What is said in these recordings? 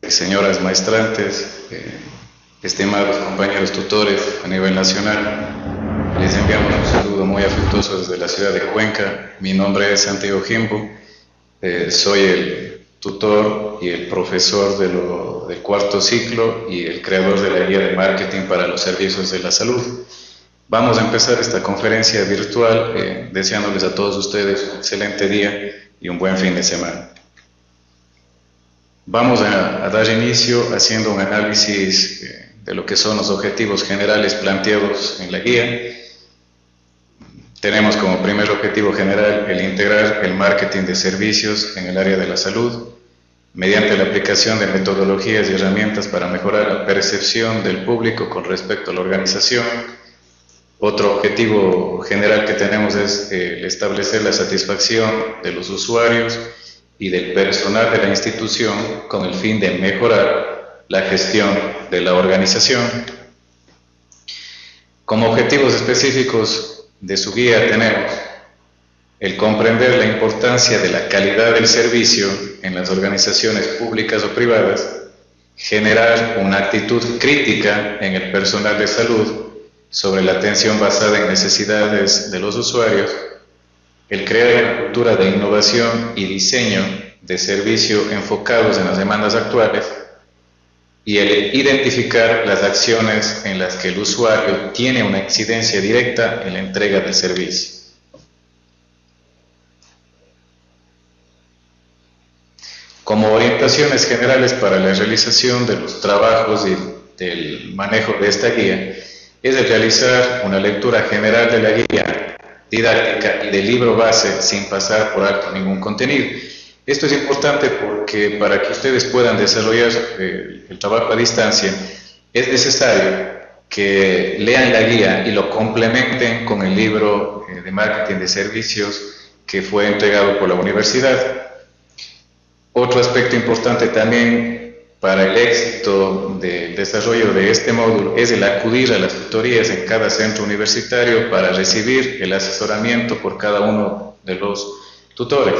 y señoras maestrantes, estimados compañeros tutores a nivel nacional, les enviamos un saludo muy afectuoso desde la ciudad de Cuenca. Mi nombre es Santiago Jimbo, soy el tutor y el profesor del cuarto ciclo y el creador de la guía de marketing para los servicios de la salud. Vamos a empezar esta conferencia virtual deseándoles a todos ustedes un excelente día y un buen fin de semana. Vamos a dar inicio haciendo un análisis de lo que son los objetivos generales planteados en la guía. Tenemos como primer objetivo general el integrar el marketing de servicios en el área de la salud mediante la aplicación de metodologías y herramientas para mejorar la percepción del público con respecto a la organización. Otro objetivo general que tenemos es establecer la satisfacción de los usuarios y del personal de la institución con el fin de mejorar la gestión de la organización. Como objetivos específicos de su guía tenemos el comprender la importancia de la calidad del servicio en las organizaciones públicas o privadas, generar una actitud crítica en el personal de salud sobre la atención basada en necesidades de los usuarios, el crear una cultura de innovación y diseño de servicio enfocados en las demandas actuales y el identificar las acciones en las que el usuario tiene una incidencia directa en la entrega del servicio. Como orientaciones generales para la realización de los trabajos y del manejo de esta guía, es el realizar una lectura general de la guía didáctica y del libro base sin pasar por alto ningún contenido. Esto es importante porque para que ustedes puedan desarrollar el trabajo a distancia es necesario que lean la guía y lo complementen con el libro de marketing de servicios que fue entregado por la universidad. Otro aspecto importante también para el éxito del desarrollo de este módulo es el acudir a las tutorías en cada centro universitario para recibir el asesoramiento por cada uno de los tutores.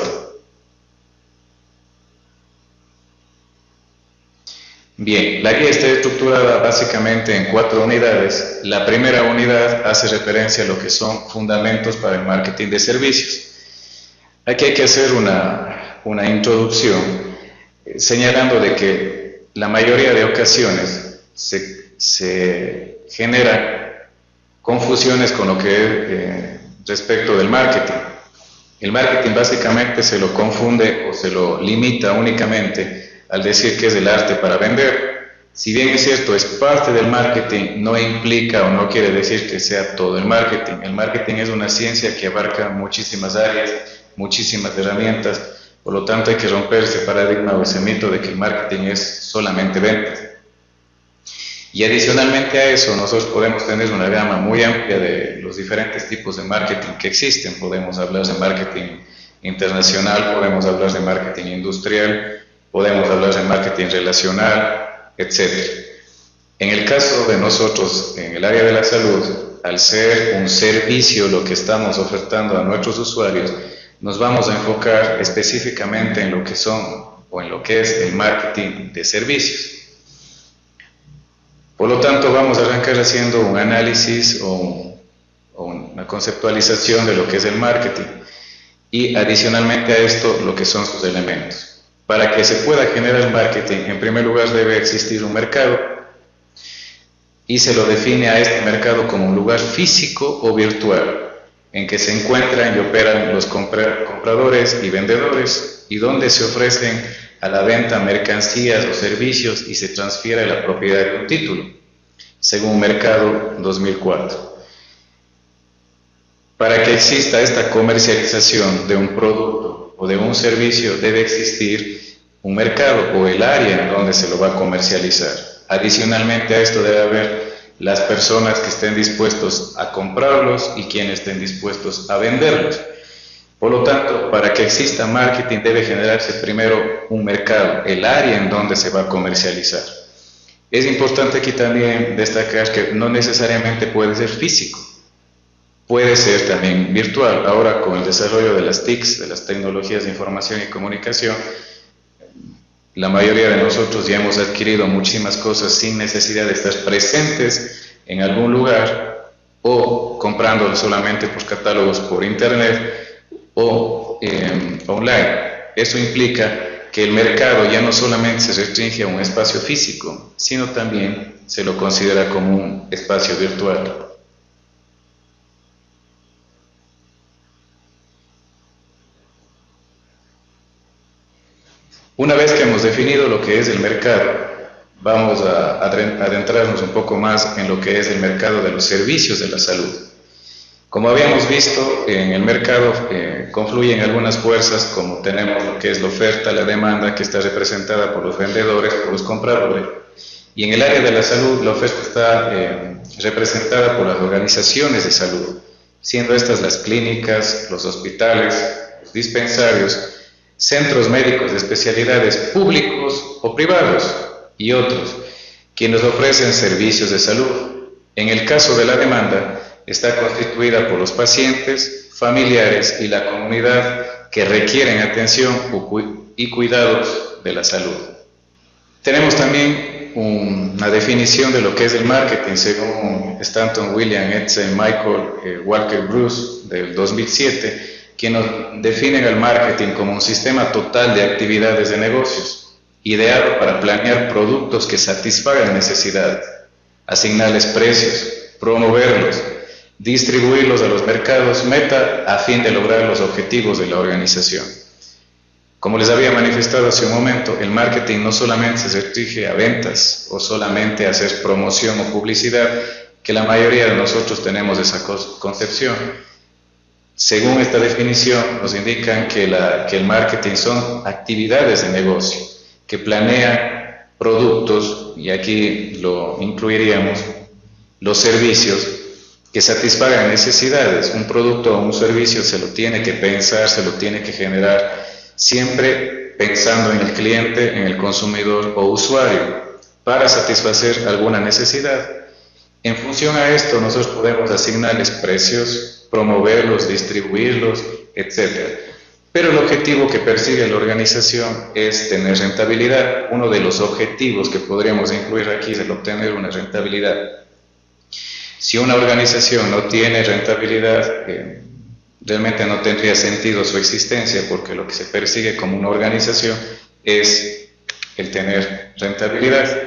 Bien, la guía está estructurada básicamente en 4 unidades. La primera unidad hace referencia a lo que son fundamentos para el marketing de servicios. Aquí hay que hacer una introducción señalando de que la mayoría de ocasiones se generan confusiones con lo que es respecto del marketing. El marketing básicamente se lo confunde o se lo limita únicamente al decir que es el arte para vender. Si bien es cierto, es parte del marketing, no implica o no quiere decir que sea todo el marketing. El marketing es una ciencia que abarca muchísimas áreas, muchísimas herramientas, por lo tanto hay que romper ese paradigma o ese mito de que el marketing es solamente ventas. Y adicionalmente a eso, nosotros podemos tener una gama muy amplia de los diferentes tipos de marketing que existen. Podemos hablar de marketing internacional, podemos hablar de marketing industrial, podemos hablar de marketing relacional, etc. En el caso de nosotros, en el área de la salud, al ser un servicio lo que estamos ofertando a nuestros usuarios, nos vamos a enfocar específicamente en lo que son o en lo que es el marketing de servicios. Por lo tanto, vamos a arrancar haciendo un análisis o una conceptualización de lo que es el marketing y adicionalmente a esto lo que son sus elementos. Para que se pueda generar marketing, en primer lugar debe existir un mercado y se lo define a este mercado como un lugar físico o virtual en que se encuentran y operan los compradores y vendedores y donde se ofrecen a la venta mercancías o servicios y se transfiere la propiedad de un título, según Mercado 2004. Para que exista esta comercialización de un producto o de un servicio debe existir un mercado o el área en donde se lo va a comercializar. Adicionalmente a esto debe haber las personas que estén dispuestos a comprarlos y quienes estén dispuestos a venderlos. Por lo tanto, para que exista marketing debe generarse primero un mercado, el área en donde se va a comercializar. Es importante aquí también destacar que no necesariamente puede ser físico, puede ser también virtual. Ahora con el desarrollo de las TICs, de las tecnologías de información y comunicación, La mayoría de nosotros ya hemos adquirido muchísimas cosas sin necesidad de estar presentes en algún lugar o comprándolo solamente por catálogos por internet o online. Eso implica que el mercado ya no solamente se restringe a un espacio físico, sino también se lo considera como un espacio virtual. Una vez que hemos definido lo que es el mercado, vamos a adentrarnos un poco más en lo que es el mercado de los servicios de la salud. Como habíamos visto, en el mercado confluyen algunas fuerzas, como tenemos lo que es la oferta, la demanda, que está representada por los vendedores, por los compradores. Y en el área de la salud, la oferta está representada por las organizaciones de salud, siendo estas las clínicas, los hospitales, los dispensarios, centros médicos de especialidades públicos o privados y otros, quienes ofrecen servicios de salud. En el caso de la demanda, está constituida por los pacientes, familiares y la comunidad que requieren atención y cuidados de la salud. Tenemos también una definición de lo que es el marketing según Stanton William Edsel Michael Walker Bruce del 2007, que nos definen el marketing como un sistema total de actividades de negocios, ideado para planear productos que satisfagan necesidades, asignarles precios, promoverlos, distribuirlos a los mercados meta a fin de lograr los objetivos de la organización. Como les había manifestado hace un momento, el marketing no solamente se restringe a ventas o solamente a hacer promoción o publicidad, que la mayoría de nosotros tenemos esa concepción. Según esta definición, nos indican que el marketing son actividades de negocio que planean productos, y aquí lo incluiríamos, los servicios que satisfagan necesidades. Un producto o un servicio se lo tiene que pensar, se lo tiene que generar, siempre pensando en el cliente, en el consumidor o usuario, para satisfacer alguna necesidad. En función a esto, nosotros podemos asignarles precios, promoverlos, distribuirlos, etc. Pero el objetivo que persigue la organización es tener rentabilidad. Uno de los objetivos que podríamos incluir aquí es el obtener una rentabilidad. Si una organización no tiene rentabilidad, realmente no tendría sentido su existencia, porque lo que se persigue como una organización es el tener rentabilidad.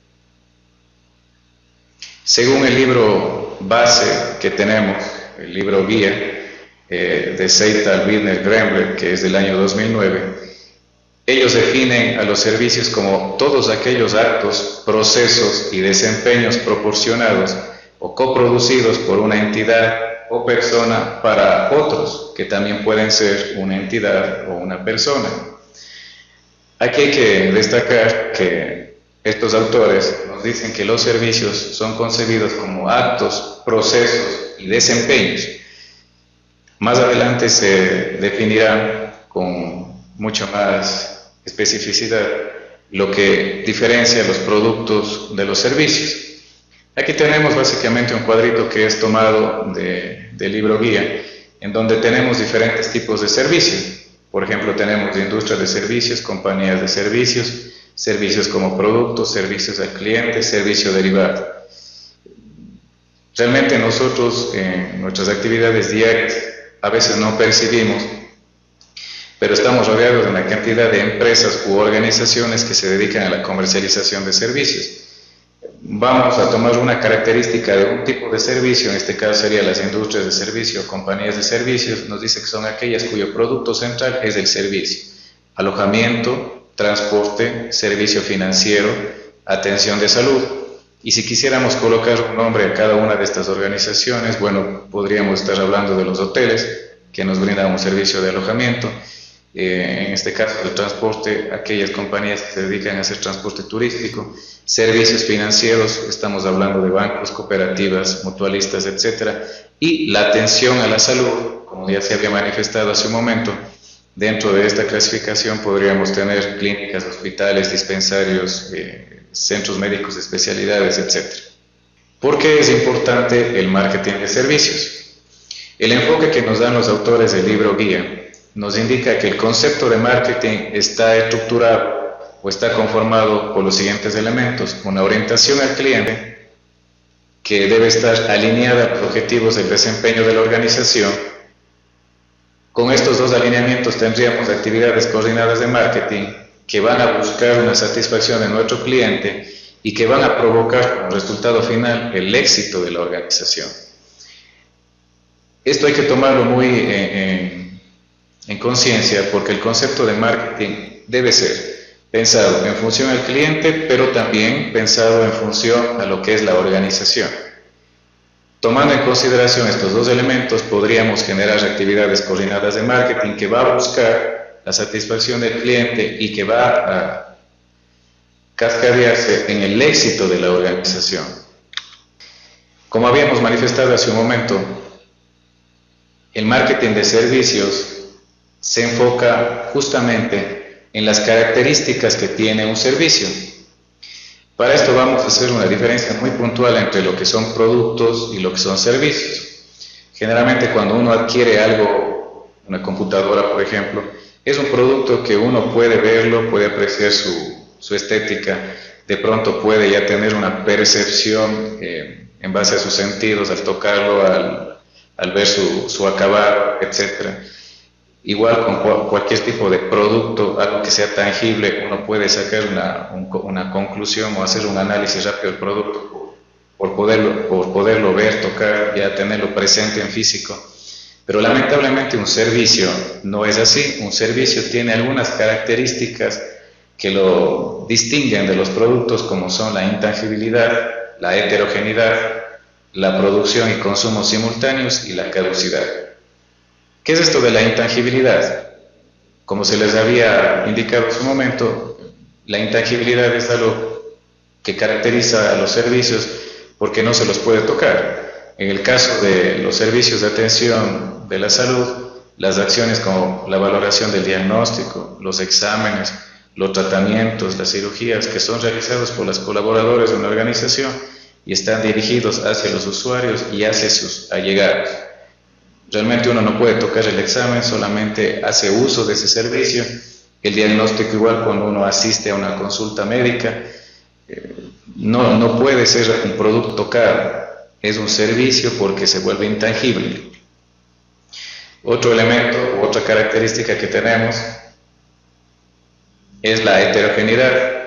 Según el libro base que tenemos, el libro guía de Seital, Widner, Gremberg, que es del año 2009, ellos definen a los servicios como todos aquellos actos, procesos y desempeños proporcionados o coproducidos por una entidad o persona para otros, que también pueden ser una entidad o una persona. Aquí hay que destacar que estos autores nos dicen que los servicios son concebidos como actos, procesos y desempeños. Más adelante se definirá con mucho más especificidad lo que diferencia los productos de los servicios. Aquí tenemos básicamente un cuadrito que es tomado del libro guía, en donde tenemos diferentes tipos de servicios. Por ejemplo, tenemos industria de servicios, compañías de servicios, servicios como productos, servicios al cliente, servicio derivado. Realmente nosotros en nuestras actividades diarias a veces no percibimos, pero estamos rodeados de una cantidad de empresas u organizaciones que se dedican a la comercialización de servicios. Vamos a tomar una característica de un tipo de servicio, en este caso serían las industrias de servicio, compañías de servicios, nos dice que son aquellas cuyo producto central es el servicio, alojamiento, transporte, servicio financiero, atención de salud. Y si quisiéramos colocar un nombre a cada una de estas organizaciones, bueno, podríamos estar hablando de los hoteles, que nos brindan un servicio de alojamiento, en este caso el transporte, aquellas compañías que se dedican a hacer transporte turístico, servicios financieros, estamos hablando de bancos, cooperativas, mutualistas, etc. Y la atención a la salud, como ya se había manifestado hace un momento, dentro de esta clasificación podríamos tener clínicas, hospitales, dispensarios, centros médicos de especialidades, etc. ¿Por qué es importante el marketing de servicios? El enfoque que nos dan los autores del libro guía nos indica que el concepto de marketing está estructurado o está conformado por los siguientes elementos: una orientación al cliente, que debe estar alineada a los objetivos del desempeño de la organización. Con estos dos alineamientos tendríamos actividades coordinadas de marketing que van a buscar una satisfacción de nuestro cliente y que van a provocar como resultado final el éxito de la organización. Esto hay que tomarlo muy en conciencia, porque el concepto de marketing debe ser pensado en función al cliente, pero también pensado en función a lo que es la organización. Tomando en consideración estos dos elementos, podríamos generar actividades coordinadas de marketing que va a buscar la satisfacción del cliente y que va a cascadearse en el éxito de la organización. Como habíamos manifestado hace un momento, el marketing de servicios se enfoca justamente en las características que tiene un servicio. Para esto vamos a hacer una diferencia muy puntual entre lo que son productos y lo que son servicios. Generalmente cuando uno adquiere algo, una computadora por ejemplo, es un producto que uno puede verlo, puede apreciar su estética, de pronto puede ya tener una percepción en base a sus sentidos, al tocarlo, al ver su acabado, etc. Igual con cualquier tipo de producto, algo que sea tangible, uno puede sacar una conclusión o hacer un análisis rápido del producto por poderlo ver, tocar, ya tenerlo presente en físico. Pero lamentablemente un servicio no es así. Un servicio tiene algunas características que lo distinguen de los productos, como son la intangibilidad, la heterogeneidad, la producción y consumo simultáneos y la caducidad. ¿Qué es esto de la intangibilidad? Como se les había indicado hace un momento, la intangibilidad es algo que caracteriza a los servicios porque no se los puede tocar. En el caso de los servicios de atención de la salud, las acciones como la valoración del diagnóstico, los exámenes, los tratamientos, las cirugías que son realizados por los colaboradores de una organización y están dirigidos hacia los usuarios y hacia sus allegados. Realmente uno no puede tocar el examen, solamente hace uso de ese servicio. El diagnóstico igual, cuando uno asiste a una consulta médica, no puede ser un producto tocado, es un servicio porque se vuelve intangible. Otro elemento, otra característica que tenemos es la heterogeneidad.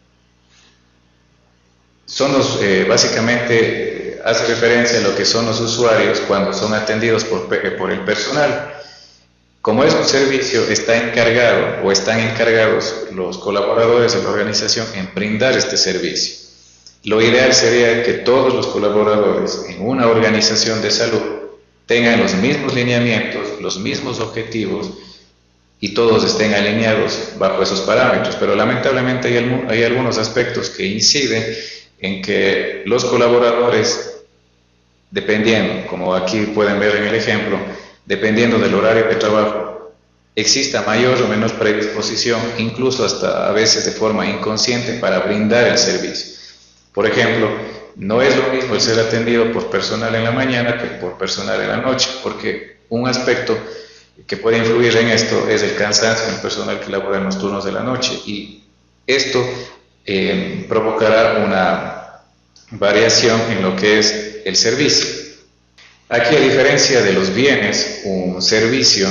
Básicamente hace referencia a lo que son los usuarios cuando son atendidos por el personal. Como es un servicio, están encargados los colaboradores de la organización en brindar este servicio. Lo ideal sería que todos los colaboradores en una organización de salud tengan los mismos lineamientos, los mismos objetivos y todos estén alineados bajo esos parámetros, pero lamentablemente hay algunos aspectos que inciden en que los colaboradores, dependiendo, como aquí pueden ver en el ejemplo, dependiendo del horario de trabajo, exista mayor o menor predisposición, incluso hasta a veces de forma inconsciente, para brindar el servicio. Por ejemplo, no es lo mismo el ser atendido por personal en la mañana que por personal en la noche, porque un aspecto que puede influir en esto es el cansancio del personal que labora en los turnos de la noche, y esto provocará una variación en lo que es el servicio. Aquí, a diferencia de los bienes, un servicio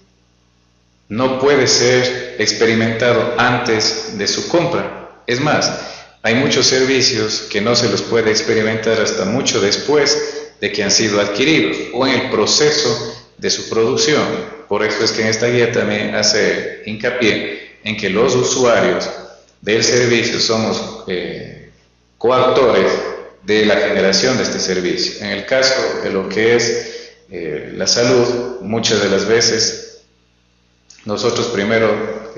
no puede ser experimentado antes de su compra. Es más, hay muchos servicios que no se los puede experimentar hasta mucho después de que han sido adquiridos o en el proceso de su producción. Por eso es que en esta guía también hace hincapié en que los usuarios del servicio somos coautores de la generación de este servicio. En el caso de lo que es la salud, muchas de las veces nosotros primero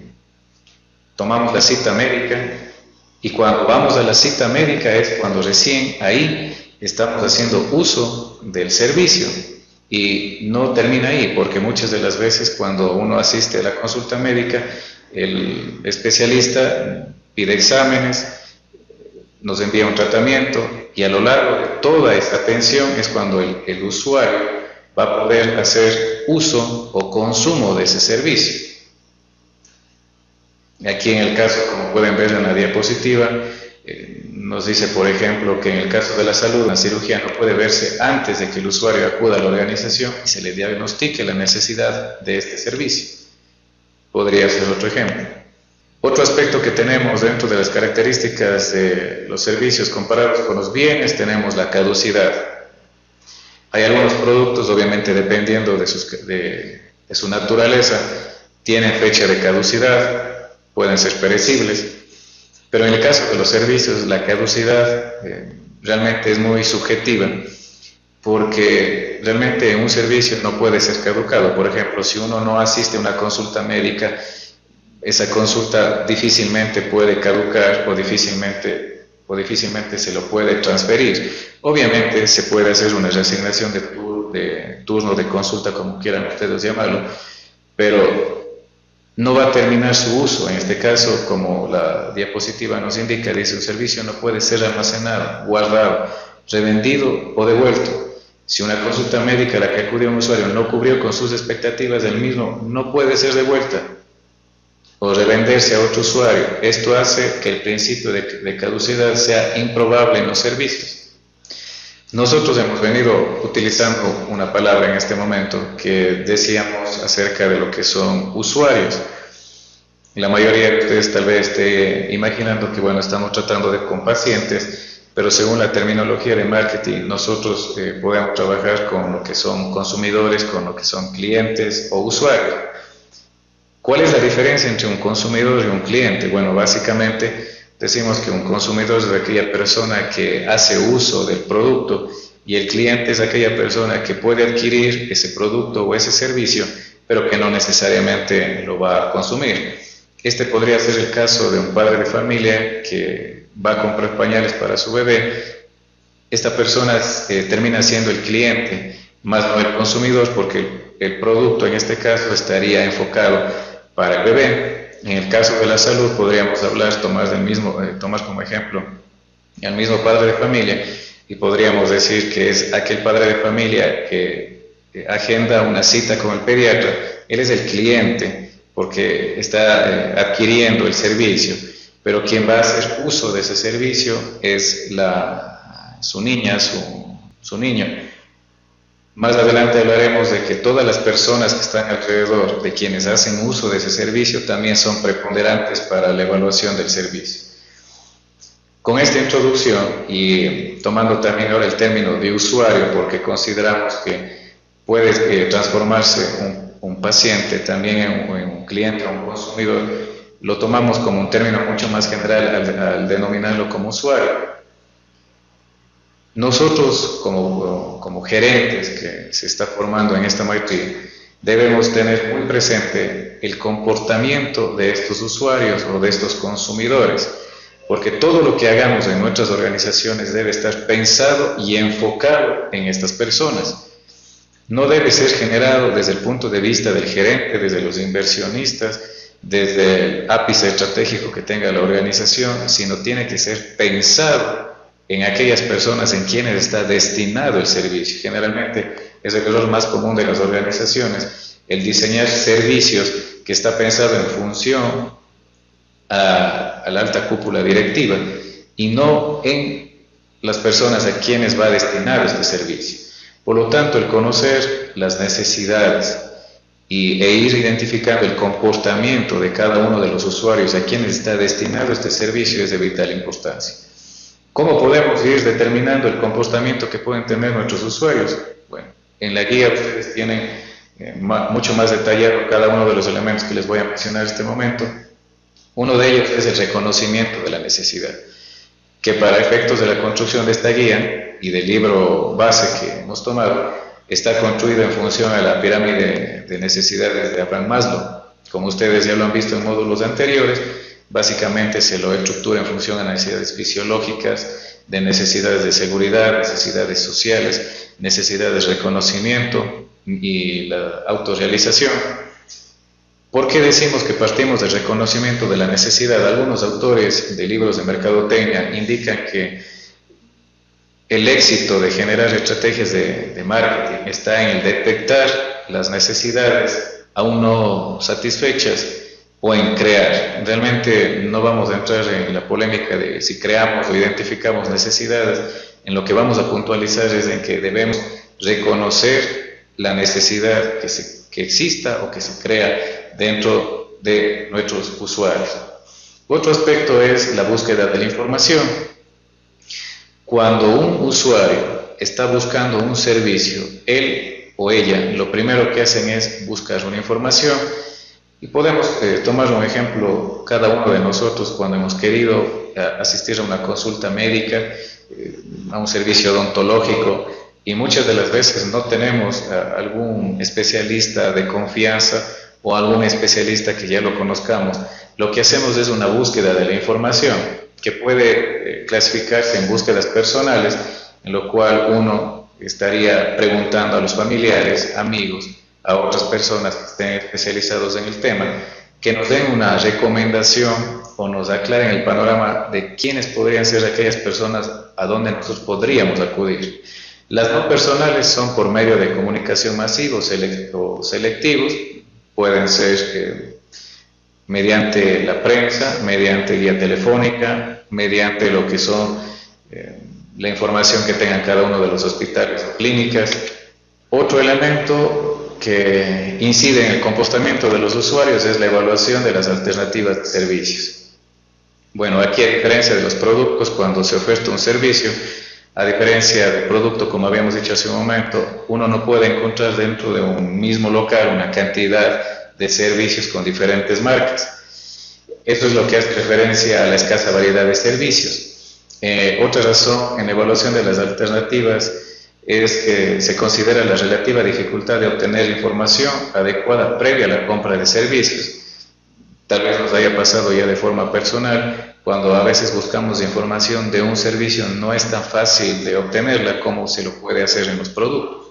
tomamos la cita médica, y cuando vamos a la cita médica es cuando recién ahí estamos haciendo uso del servicio, y no termina ahí, porque muchas de las veces cuando uno asiste a la consulta médica, el especialista pide exámenes, nos envía un tratamiento, y a lo largo de toda esta atención es cuando el usuario va a poder hacer uso o consumo de ese servicio. Aquí en el caso, como pueden ver en la diapositiva, nos dice, por ejemplo, que en el caso de la salud, la cirugía no puede verse antes de que el usuario acuda a la organización y se le diagnostique la necesidad de este servicio. Podría ser otro ejemplo. Otro aspecto que tenemos dentro de las características de los servicios comparados con los bienes, tenemos la caducidad. Hay algunos productos, obviamente dependiendo de su naturaleza, tienen fecha de caducidad, pueden ser perecibles, pero en el caso de los servicios, la caducidad realmente es muy subjetiva, porque realmente un servicio no puede ser caducado. Por ejemplo, si uno no asiste a una consulta médica, esa consulta difícilmente puede caducar o difícilmente se lo puede transferir. Obviamente se puede hacer una reasignación de turno de consulta, como quieran ustedes llamarlo, pero no va a terminar su uso. En este caso, como la diapositiva nos indica, dice: un servicio no puede ser almacenado, guardado, revendido o devuelto. Si una consulta médica a la que acudió un usuario no cubrió con sus expectativas, el mismo no puede ser devuelta o revenderse a otro usuario. Esto hace que el principio de caducidad sea improbable en los servicios. Nosotros hemos venido utilizando una palabra en este momento que decíamos acerca de lo que son usuarios. La mayoría de ustedes tal vez esté imaginando que, bueno, estamos tratando con pacientes, pero según la terminología de marketing, nosotros podemos trabajar con lo que son consumidores, con lo que son clientes o usuarios. ¿Cuál es la diferencia entre un consumidor y un cliente? Bueno, básicamente decimos que un consumidor es aquella persona que hace uso del producto y el cliente es aquella persona que puede adquirir ese producto o ese servicio, pero que no necesariamente lo va a consumir. Este podría ser el caso de un padre de familia que va a comprar pañales para su bebé. Esta persona termina siendo el cliente, más no el consumidor, porque el producto en este caso estaría enfocado para el bebé. En el caso de la salud podríamos tomar como ejemplo al mismo padre de familia y podríamos decir que es aquel padre de familia que agenda una cita con el pediatra. Él es el cliente porque está adquiriendo el servicio, pero quien va a hacer uso de ese servicio es su niña, su niño. Más adelante hablaremos de que todas las personas que están alrededor de quienes hacen uso de ese servicio también son preponderantes para la evaluación del servicio. Con esta introducción y tomando también ahora el término de usuario, porque consideramos que puede transformarse un paciente también en un cliente o un consumidor, lo tomamos como un término mucho más general al denominarlo como usuario. Nosotros como gerentes que se está formando en esta maestría debemos tener muy presente el comportamiento de estos usuarios o de estos consumidores, porque todo lo que hagamos en nuestras organizaciones debe estar pensado y enfocado en estas personas. No debe ser generado desde el punto de vista del gerente, desde los inversionistas, desde el ápice estratégico que tenga la organización, sino tiene que ser pensado en aquellas personas en quienes está destinado el servicio. Generalmente es el error más común de las organizaciones, el diseñar servicios que está pensado en función a la alta cúpula directiva y no en las personas a quienes va destinado este servicio. Por lo tanto, el conocer las necesidades e ir identificando el comportamiento de cada uno de los usuarios a quienes está destinado este servicio es de vital importancia. ¿Cómo podemos ir determinando el comportamiento que pueden tener nuestros usuarios? Bueno, en la guía ustedes tienen mucho más detallado cada uno de los elementos que les voy a mencionar en este momento. Uno de ellos es el reconocimiento de la necesidad, que para efectos de la construcción de esta guía y del libro base que hemos tomado, está construido en función a la pirámide de necesidades de Abraham Maslow. Como ustedes ya lo han visto en módulos anteriores, básicamente se lo estructura en función a necesidades fisiológicas, de necesidades de seguridad, necesidades sociales, necesidades de reconocimiento y la autorrealización. ¿Por qué decimos que partimos del reconocimiento de la necesidad? Algunos autores de libros de mercadotecnia indican que el éxito de generar estrategias de marketing está en el detectar las necesidades aún no satisfechas o en crear. Realmente no vamos a entrar en la polémica de si creamos o identificamos necesidades. En lo que vamos a puntualizar es en que debemos reconocer la necesidad que exista o que se crea dentro de nuestros usuarios. Otro aspecto es la búsqueda de la información. Cuando un usuario está buscando un servicio, él o ella lo primero que hacen es buscar una información. Y podemos tomar un ejemplo, cada uno de nosotros cuando hemos querido asistir a una consulta médica, a un servicio odontológico, y muchas de las veces no tenemos algún especialista de confianza o algún especialista que ya lo conozcamos. Lo que hacemos es una búsqueda de la información que puede clasificarse en búsquedas personales, en lo cual uno estaría preguntando a los familiares, amigos, a otras personas que estén especializados en el tema, que nos den una recomendación o nos aclaren el panorama de quiénes podrían ser aquellas personas a donde nosotros podríamos acudir. Las no personales son por medio de comunicación masiva o selectivos, pueden ser mediante la prensa, mediante guía telefónica, mediante lo que son la información que tengan cada uno de los hospitales o clínicas. Otro elemento que incide en el comportamiento de los usuarios es la evaluación de las alternativas de servicios. Bueno, aquí a diferencia de los productos, cuando se oferta un servicio, a diferencia del producto, como habíamos dicho hace un momento, uno no puede encontrar dentro de un mismo local una cantidad de servicios con diferentes marcas. Eso es lo que hace referencia a la escasa variedad de servicios. Otra razón en la evaluación de las alternativas es que se considera la relativa dificultad de obtener la información adecuada previa a la compra de servicios. Tal vez nos haya pasado ya de forma personal, cuando a veces buscamos información de un servicio no es tan fácil de obtenerla como se lo puede hacer en los productos.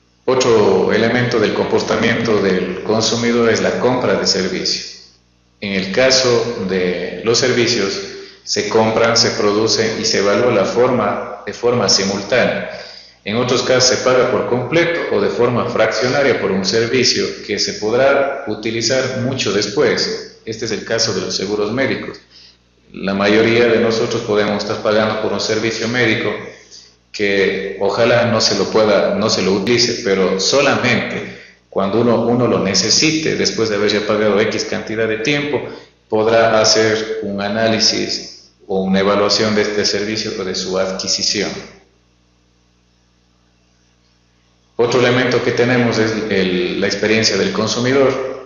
Otro elemento del comportamiento del consumidor es la compra de servicios. En el caso de los servicios, se compran, se producen y se evalúa de forma simultánea. En otros casos se paga por completo o de forma fraccionaria por un servicio que se podrá utilizar mucho después. Este es el caso de los seguros médicos. La mayoría de nosotros podemos estar pagando por un servicio médico que ojalá no se lo utilice, pero solamente cuando uno lo necesite, después de haber ya pagado X cantidad de tiempo, podrá hacer un análisis o una evaluación de este servicio o de su adquisición. Otro elemento que tenemos es la experiencia del consumidor.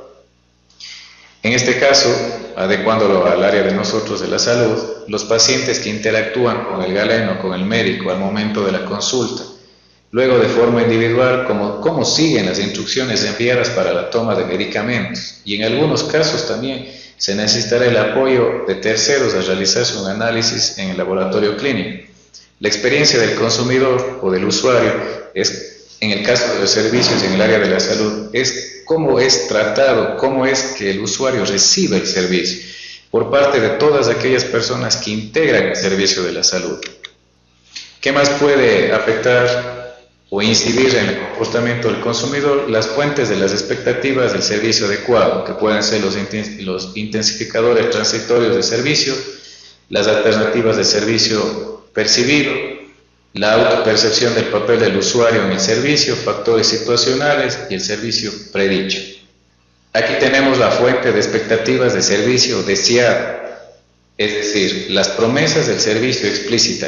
En este caso, adecuándolo al área de nosotros de la salud, los pacientes que interactúan con el galeno, con el médico al momento de la consulta, luego de forma individual, cómo siguen las instrucciones enviadas para la toma de medicamentos, y en algunos casos también se necesitará el apoyo de terceros a realizarse un análisis en el laboratorio clínico. La experiencia del consumidor o del usuario es, en el caso de los servicios en el área de la salud, es cómo es tratado, cómo es que el usuario recibe el servicio por parte de todas aquellas personas que integran el servicio de la salud. ¿Qué más puede afectar o incidir en el comportamiento del consumidor? Las fuentes de las expectativas del servicio adecuado, que pueden ser los intensificadores transitorios de servicio, las alternativas de servicio percibido, la autopercepción del papel del usuario en el servicio, factores situacionales y el servicio predicho. Aquí tenemos la fuente de expectativas de servicio deseado, es decir, las promesas del servicio explícitas,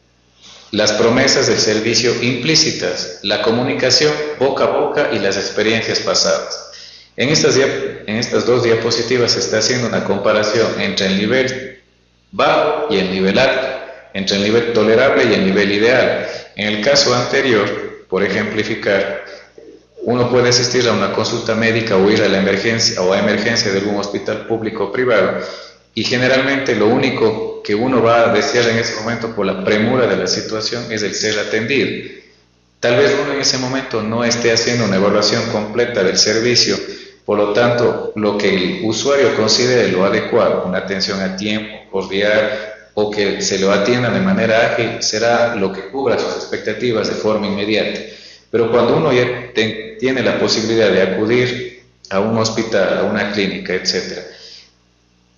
las promesas del servicio implícitas, la comunicación boca a boca y las experiencias pasadas. En estas dos diapositivas se está haciendo una comparación entre el nivel bajo y el nivel alto, entre el nivel tolerable y el nivel ideal. En el caso anterior, por ejemplificar, uno puede asistir a una consulta médica o ir a la emergencia o a emergencia de algún hospital público o privado, y generalmente lo único que uno va a desear en ese momento por la premura de la situación es el ser atendido. Tal vez uno en ese momento no esté haciendo una evaluación completa del servicio, por lo tanto, lo que el usuario considere lo adecuado, una atención a tiempo, cordial, o que se lo atienda de manera ágil, será lo que cubra sus expectativas de forma inmediata. Pero cuando uno ya tiene la posibilidad de acudir a un hospital, a una clínica, etc.,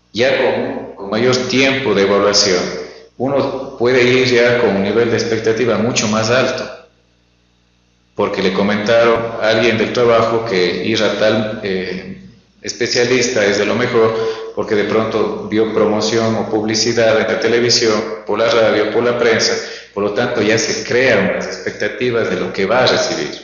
ya con mayor tiempo de evaluación, uno puede ir ya con un nivel de expectativa mucho más alto, porque le comentaron a alguien del trabajo que ir a tal especialista es de lo mejor, porque de pronto vio promoción o publicidad en la televisión, por la radio, por la prensa, por lo tanto ya se crean unas expectativas de lo que va a recibir.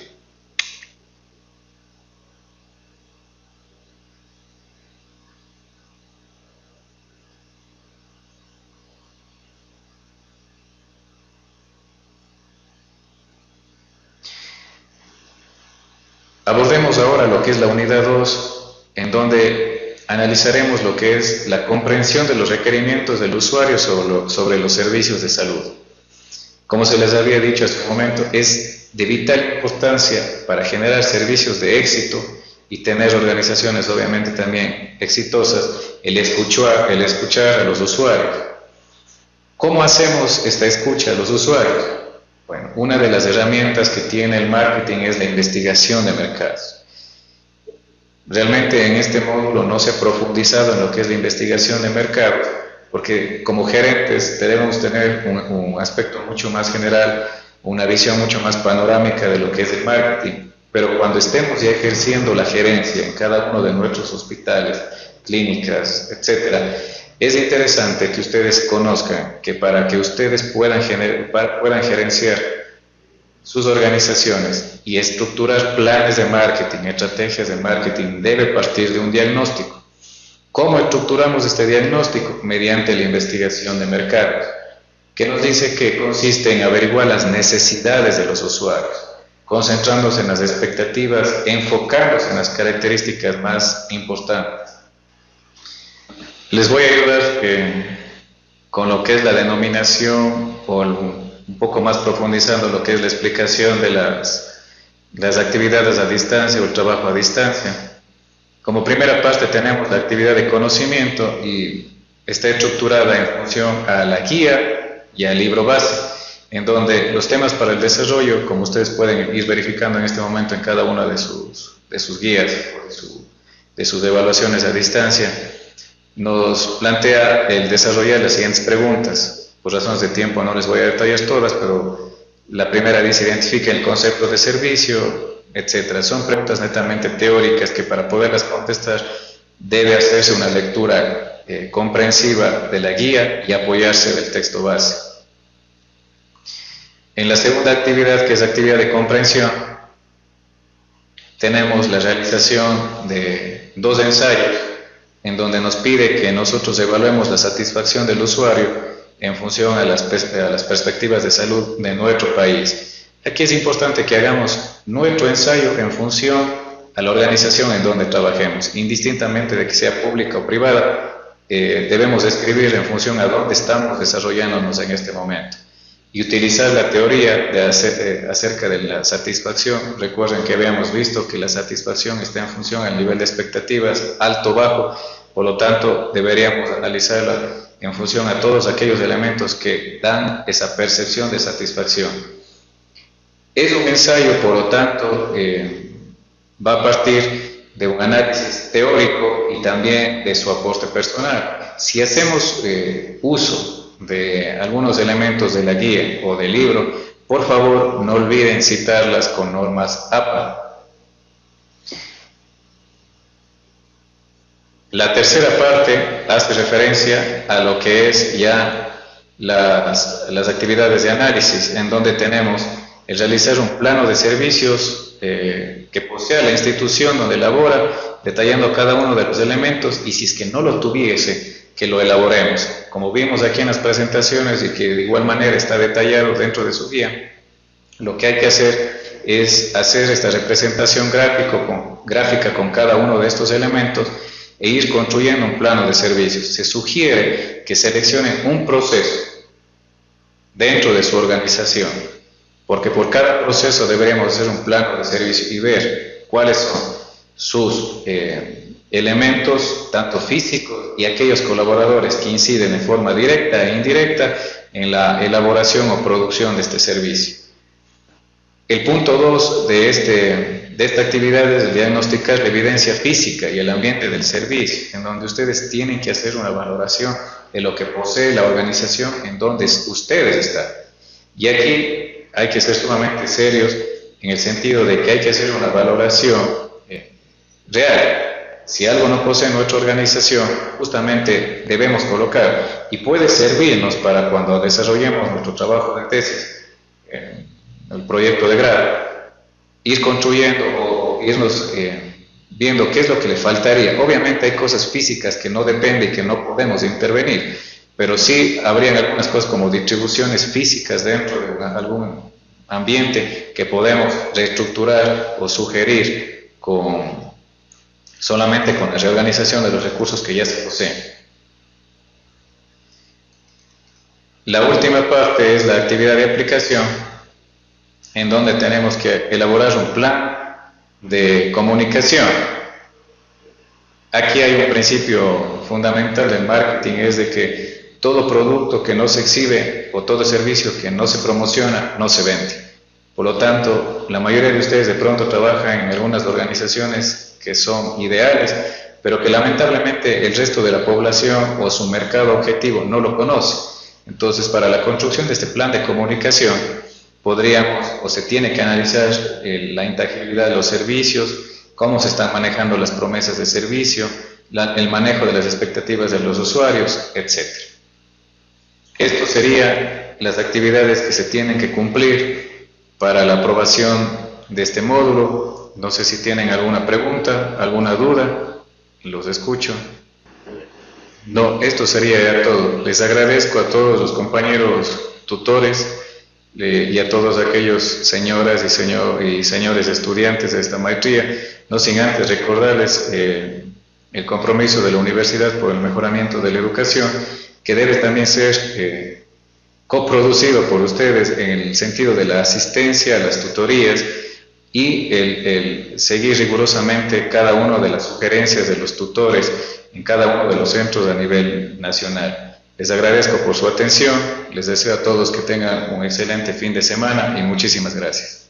Abordemos ahora lo que es la unidad 2, en donde analizaremos lo que es la comprensión de los requerimientos del usuario sobre los servicios de salud. Como se les había dicho hace un momento, es de vital importancia para generar servicios de éxito y tener organizaciones obviamente también exitosas, el escuchar a los usuarios. ¿Cómo hacemos esta escucha a los usuarios? Bueno, una de las herramientas que tiene el marketing es la investigación de mercados. Realmente en este módulo no se ha profundizado en lo que es la investigación de mercados, porque como gerentes debemos tener un aspecto mucho más general, una visión mucho más panorámica de lo que es el marketing. Pero cuando estemos ya ejerciendo la gerencia en cada uno de nuestros hospitales, clínicas, etcétera, es interesante que ustedes conozcan que para que ustedes puedan gerenciar sus organizaciones y estructurar planes de marketing, estrategias de marketing, debe partir de un diagnóstico. ¿Cómo estructuramos este diagnóstico? Mediante la investigación de mercados, que nos dice que consiste en averiguar las necesidades de los usuarios, concentrándose en las expectativas, enfocándose en las características más importantes. Les voy a ayudar con lo que es la denominación o un poco más profundizando lo que es la explicación de las actividades a distancia o el trabajo a distancia. Como primera parte tenemos la actividad de conocimiento y está estructurada en función a la guía y al libro base, en donde los temas para el desarrollo, como ustedes pueden ir verificando en este momento en cada una de sus guías o de sus evaluaciones a distancia, nos plantea el desarrollar las siguientes preguntas. Por razones de tiempo no les voy a detallar todas, pero la primera dice: identifica el concepto de servicio, etc. Son preguntas netamente teóricas que para poderlas contestar debe hacerse una lectura comprensiva de la guía y apoyarse del texto base. En la segunda actividad, que es actividad de comprensión, tenemos la realización de 2 ensayos en donde nos pide que nosotros evaluemos la satisfacción del usuario en función a las perspectivas de salud de nuestro país. Aquí es importante que hagamos nuestro ensayo en función a la organización en donde trabajemos, indistintamente de que sea pública o privada. Debemos escribir en función a dónde estamos desarrollándonos en este momento y utilizar la teoría acerca de la satisfacción. Recuerden que habíamos visto que la satisfacción está en función al nivel de expectativas, alto o bajo, por lo tanto deberíamos analizarla en función a todos aquellos elementos que dan esa percepción de satisfacción. Es un ensayo, por lo tanto, va a partir de un análisis teórico y también de su aporte personal. Si hacemos uso de algunos elementos de la guía o del libro, por favor no olviden citarlas con normas APA. La tercera parte hace referencia a lo que es ya las actividades de análisis, en donde tenemos el realizar un plano de servicios que posea la institución donde labora, detallando cada uno de los elementos, y si es que no lo tuviese, que lo elaboremos, como vimos aquí en las presentaciones y que de igual manera está detallado dentro de su guía. Lo que hay que hacer es hacer esta representación gráfica con cada uno de estos elementos e ir construyendo un plano de servicios. Se sugiere que seleccionen un proceso dentro de su organización, porque por cada proceso deberíamos hacer un plano de servicio y ver cuáles son sus elementos, tanto físicos y aquellos colaboradores que inciden de forma directa e indirecta en la elaboración o producción de este servicio. El punto 2 de de esta actividad es el diagnosticar la evidencia física y el ambiente del servicio, en donde ustedes tienen que hacer una valoración de lo que posee la organización en donde ustedes están. Y aquí hay que ser sumamente serios en el sentido de que hay que hacer una valoración real. Si algo no posee nuestra organización, justamente debemos colocar, y puede servirnos para cuando desarrollemos nuestro trabajo de tesis, el proyecto de grado, ir construyendo o irnos viendo qué es lo que le faltaría. Obviamente hay cosas físicas que no dependen y que no podemos intervenir, pero sí habrían algunas cosas como distribuciones físicas dentro de algún ambiente que podemos reestructurar o sugerir solamente con la reorganización de los recursos que ya se poseen. La última parte es la actividad de aplicación, en donde tenemos que elaborar un plan de comunicación. Aquí hay un principio fundamental del marketing, es de que todo producto que no se exhibe o todo servicio que no se promociona no se vende. Por lo tanto, la mayoría de ustedes de pronto trabajan en algunas organizaciones que son ideales, pero que lamentablemente el resto de la población o su mercado objetivo no lo conoce. Entonces, para la construcción de este plan de comunicación, podríamos o se tiene que analizar la intangibilidad de los servicios, cómo se están manejando las promesas de servicio, el manejo de las expectativas de los usuarios, etc. Esto serían las actividades que se tienen que cumplir para la aprobación de este módulo. No sé si tienen alguna pregunta, alguna duda, los escucho. No, esto sería ya todo. Les agradezco a todos los compañeros tutores y a todos aquellos señoras y señores estudiantes de esta maestría, no sin antes recordarles el compromiso de la universidad por el mejoramiento de la educación, que debe también ser coproducido por ustedes en el sentido de la asistencia a las tutorías y el seguir rigurosamente cada una de las sugerencias de los tutores en cada uno de los centros a nivel nacional. Les agradezco por su atención, les deseo a todos que tengan un excelente fin de semana y muchísimas gracias.